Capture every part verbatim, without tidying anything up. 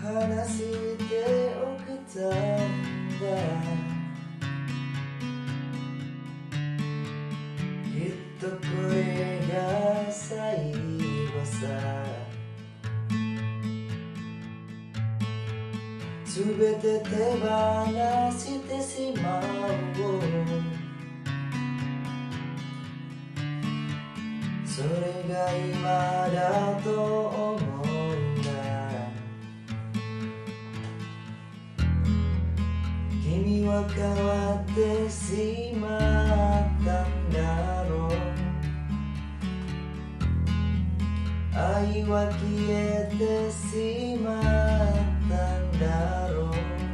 話しておくたんだ。きっとこれが最後さ。すべて手放してしまおう。それが今だと思うんだ。君は変わってしまったんだろう。愛は消えてしまったんだろ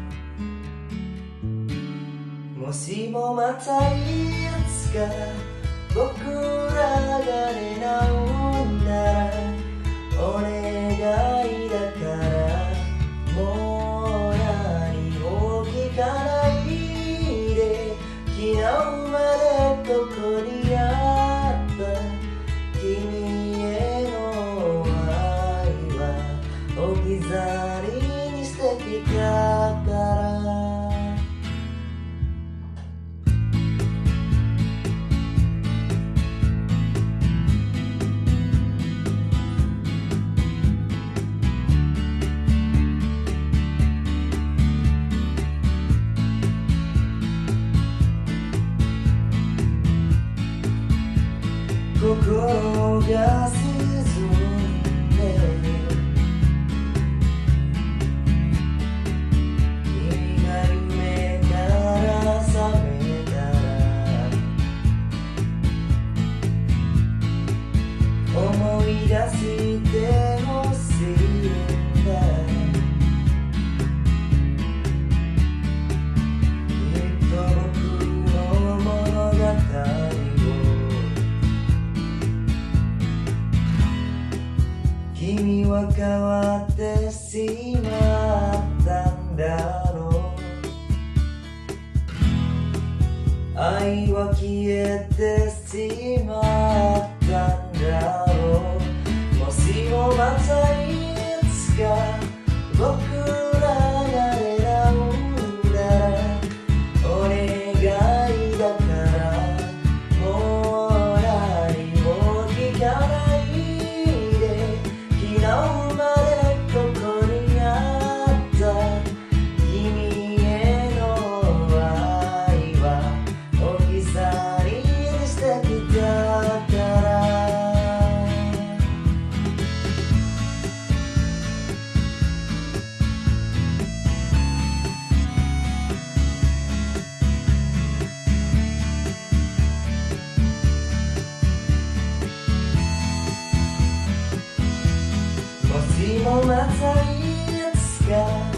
う。もしもまたいつか僕らが出会うんなら、お願いだからもう何も聞かないで。昨日までここにあった君への愛は置き去りにしてきたから。心が沈んで君が夢から覚めたら、思い出してほしいんだ。きっと僕の物語君は変わってしまったんだろう。愛は消えてしまったんだろう。もしもまたいつか僕らが出会うんなら、お願いだからもう何も聞かないで。昨日までここにあった君への愛は置き去りにしてきたから。もしもまたいつか